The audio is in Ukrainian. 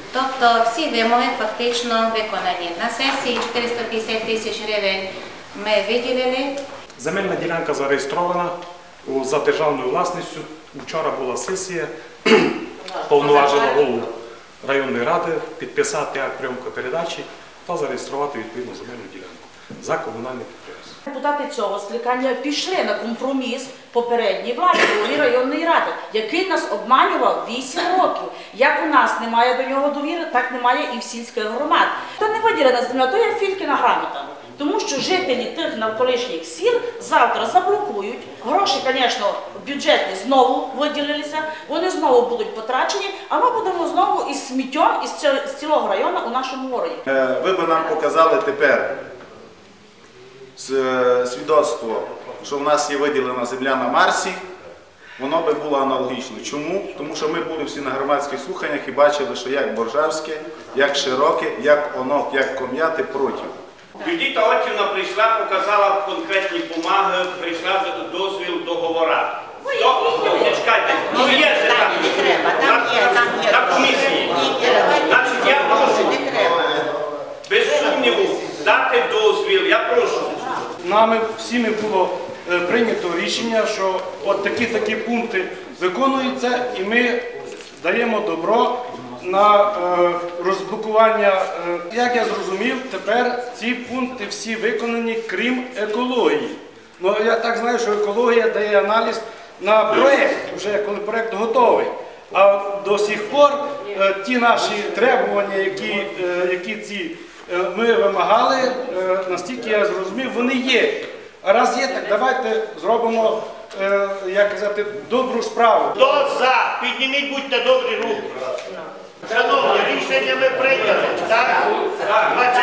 Тобто всі вимоги фактично виконані. На сесії 450 тисяч гривень ми виділили. Земельна ділянка зареєстрована за державною власністю. Вчора була сесія, повноважила голову районної ради підписати акт прийомки передачі та зареєструвати відповідну земельну ділянку за комунальне підприємство. Депутати цього скликання пішли на компроміс попередній влади, голові районної ради, який нас обманював 8 років. Як у нас немає до нього довіри, так немає і в сільських громад. То не виділена земля, то є Фількіна грамота. Тому що жителі тих навколишніх сіл завтра заблокують. Гроші, звісно, бюджетні знову виділилися, вони знову будуть потрачені, а ми будемо знову із сміттям із цілого району у нашому городі. Ви б нам показали тепер свідоцтво, що в нас є виділена земля на Марсі, воно би було аналогічно. Чому? Тому що ми були всі на громадських слуханнях і бачили, що як Боржавське, як Широке, як Онок, як Ком'яти проти. Юдіта Отівна прийшла, показала конкретні бумаги, прийшла дозвіл договора. Чекайте, є же там на комісії. Значить, я прошу, без сумніву, дати дозвіл, я прошу. Нами всіми було прийнято рішення, що от такі пункти виконуються, і ми даємо добро на розблокування. Як я зрозумів, тепер ці пункти всі виконані, крім екології. Ну, я так знаю, що екологія дає аналіз на проєкт, вже коли проєкт готовий. А до сих пор ті наші требування, які ми вимагали, настільки я зрозумів, вони є. А раз є, так давайте зробимо, як казати, добру справу. Хто за? Підніміть, будьте добрі руки. Шановні, рішення ми прийняли, так?